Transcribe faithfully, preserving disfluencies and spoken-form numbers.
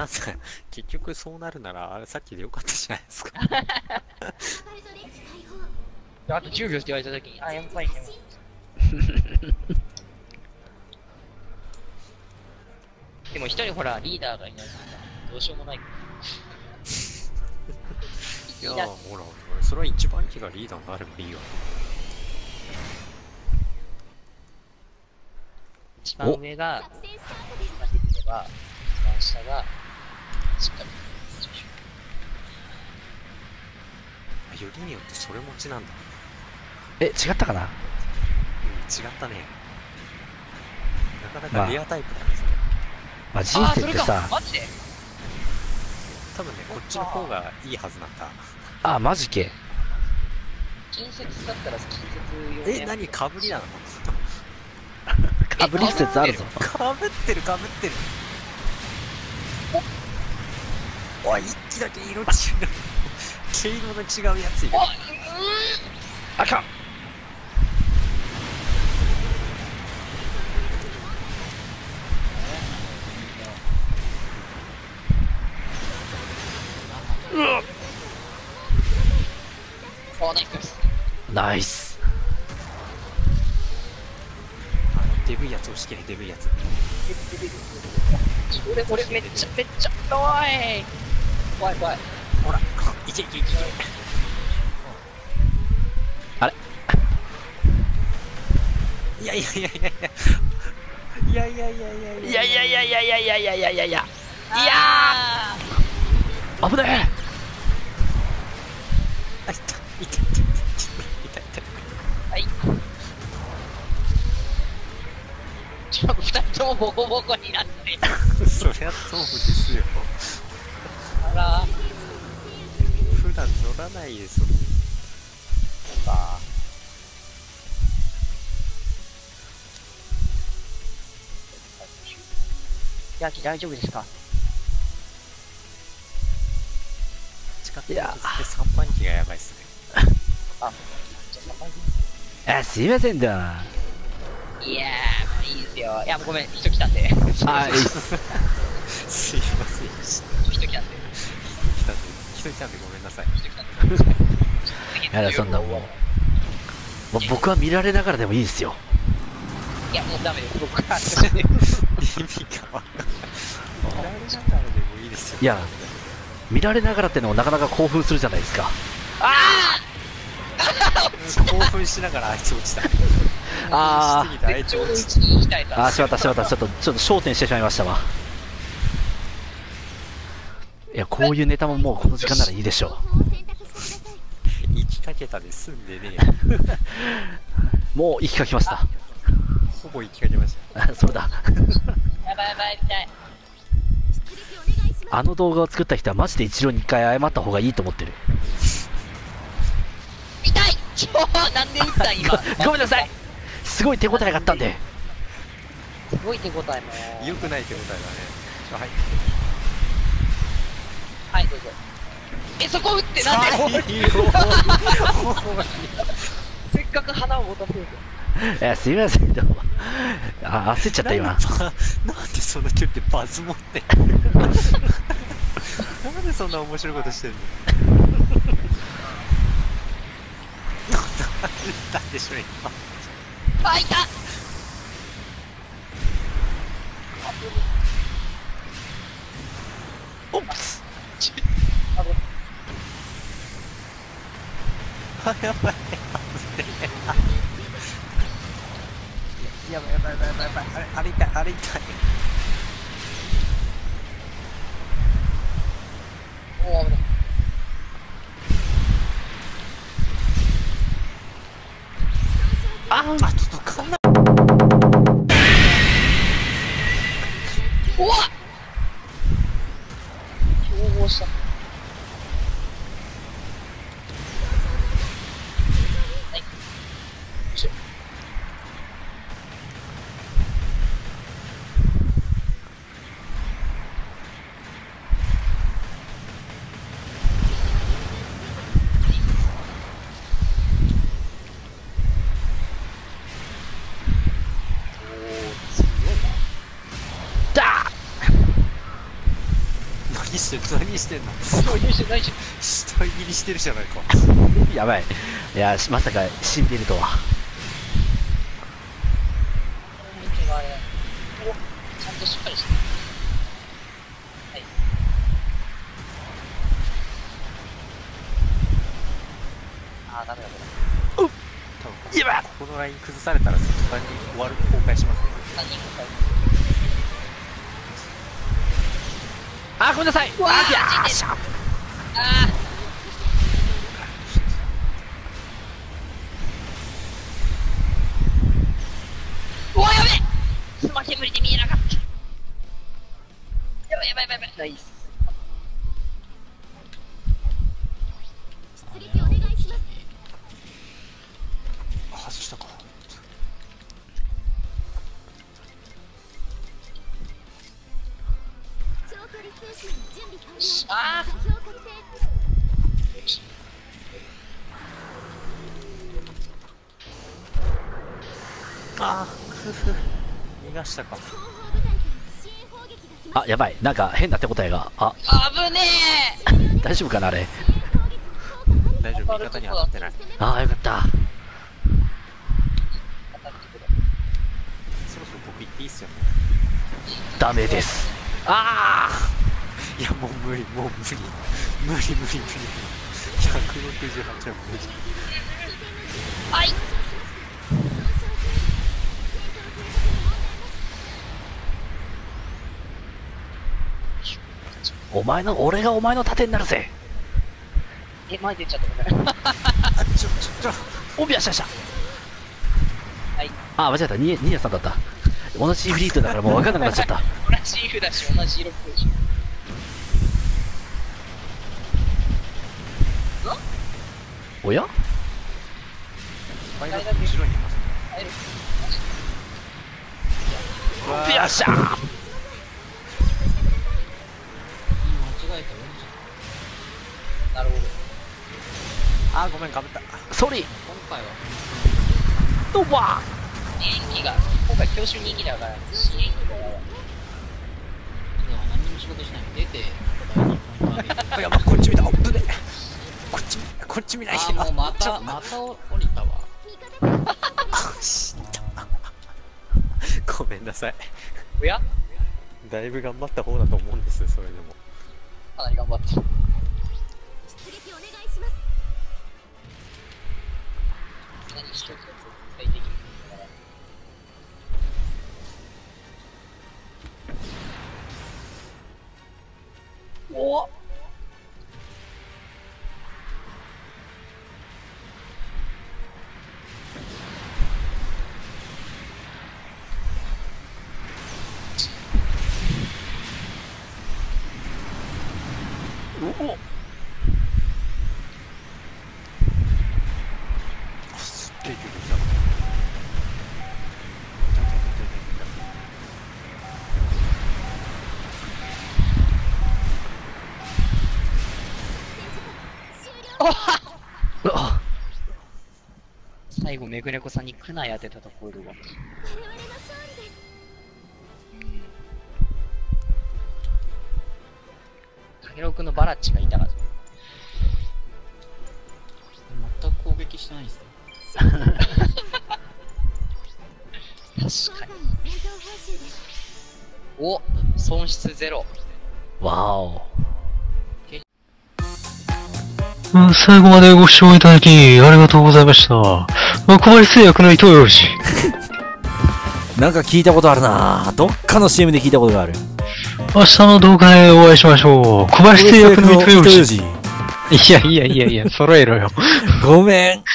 なんか結局そうなるならあれさっきでよかったじゃないですか。 あとじゅうびょうって言われたときに、あ、やっぱりね。でも一人ほら、リーダーがいないからどうしようもない。 いやー、ほら、それは一番機がリーダーになればいいよ。 一番上が、まあ、できれば、一番下が、しっかり。 よりによってそれ持ちなんだ。 え、違ったかな。 うん、違ったね。なかなかレアタイプなんですね。 まあ、人生ってさ、 マジで多分ね、こっちの方がいいはずなんだ。 あ、マジけ。 近接だったら近接用え、何かぶりなの？ かぶり説あるぞ。 かぶってるかぶってる。おい、一気だけ色違う。毛色の違うやついる。 あかん。うわっ。 あ、ナイス。 ナイス。 あのデブいやつ押し切れ、デブいやつ。 俺、俺めっちゃ、めっちゃ、おい怖い怖い。 ほら、いけいけいけいけ。 あれいやいやいやいやいや。いやいやいやいやいやいやいやいやいやいやいやいやいやいやいやいやー危ねあ、いたいたいたいたいたいた。 はい。ちょっと二人ともボコボコになって。 そりゃそうですよ。 あら。 普段乗らないですもん。 そうか。ヤキ大丈夫ですか？ 近くに三番機がやばいっすね。 あ、じゃあ三番え、すいませんだ。 いやー、まあいいですよ。いや、もうごめん、人来たんで。 あ、いいっす。 すいませんでした。 人来たんで。 来たんで、人来たんでごめんなさい。 人来たんで。 やだ、そんなもう。もう僕は見られながらでもいいですよ。 いや、もうダメです。僕は。 意味がわかんない。見られながらでもいいですよ。 いや、見られながらってのもなかなか興奮するじゃないですか。 あ興奮しながらあいつ落ちた。 あー、あいつ落ちちに行きたいあー、しまったしまった。ちょっと、ちょっと焦点してしまいましたわ。いや、こういうネタももうこの時間ならいいでしょう。 行きかけたで済んでね。 もう行きかけました。 ほぼ行きかけました。 それだ。 やばいやばい、痛い。 あの動画を作った人はマジで一郎に一回謝った方がいいと思ってる。 痛いちょなんで打った今。 ごめんなさい。すごい手応えがあったんで。 すごい手応えも。 良くない手応えだね。はい。 はい、どうぞ。え、そこ打ってなんでせっかく花を持たせるえ、すいません。でもあ、焦っちゃった今。 なんでその距離でバズ持ってなんでそんな面白いことしてんのなんでしょ今。 あ、いたオップス。 あ、やばいやばいやばいやばいやばいやばい。あれ、あれ痛い、あれ痛い。 おー、危ない。 ああ、ちょっとかんな。 おわっ競合した。はい。よいしょ。 だしてる、何してんの。 余裕してないじゃん。 死体切りしてるじゃないか。 やばい。いや、まさか死んでいるとは。 お、ちゃんとしっかりしてる。はい。あー、ダメだこれ。 多分やばい、このライン崩されたらさんにん終わる、崩壊しますね。 さんにんかかる。 あ、ごめんなさい。 わー、 あ、いやーしゃ。 あー。うわ、やべえ。スマ煙で見えなかった。やばいやばいやばいやばい。ナイス。 あ、外したか。 あー。 あー、ふふ。逃がしたか。 あ、やばい。なんか変な手応えが。あ、 あぶねえ。 大丈夫かなあれ。 大丈夫、味方には当たってない。 あー、よかった。 そろそろ僕行っていいっすよね。 ダメです。あいや、もう無理、もう無理。無理無理無理。ひゃくろくじゅうはちは無理。 はい。 ー、お前の、俺がお前の盾になるぜ。 え、前出ちゃったごめん。 あ、ちょ、ちょ、ちょ。 おびやしゃしゃ。 はい。 あ、間違えた。ニーヤさんだった。同じフリートだからもう分かんなくなっちゃった。 同じ色だし、同じ色っぽいし。 おやパイロット後ろにいますね。 入る。 おびやしゃ。 間違えたよ。 なるほど。 あー、ごめん、かぶった。 ソリ。 今回はドワ演技が、今回教習人気だから、新演技だから。 では何にも仕事しないで出て答えにポイントあげる。 あ、やば、こっち見た。あぶね。こっち、こっち見ないで。 あーもうまたまた降りたわ。 あ、死んだ。ごめんなさい。 おやだいぶ頑張った方だと思うんですよ、それでも。 かなり頑張った。 出撃お願いします。 何一つ絶対できるから。おっおお。 すっげえ距離だ。 うわ。 最後、めぐれこさんにクナイ当てたところが。 我々の勝利です。 かげろうくんのバラッチがいたから。 全く攻撃してないんですよ。 確かに。 今回の戦闘報酬です。 お、損失ゼロ。 わお。 うん、最後までご視聴いただき、ありがとうございました。小林製薬の伊藤洋二。 なんか聞いたことあるな。どっかの シーエム で聞いたことがある。 明日の動画でお会いしましょう。小林製薬の伊藤洋二。 二。 いやいやいやいや、揃えろよ。 ごめん。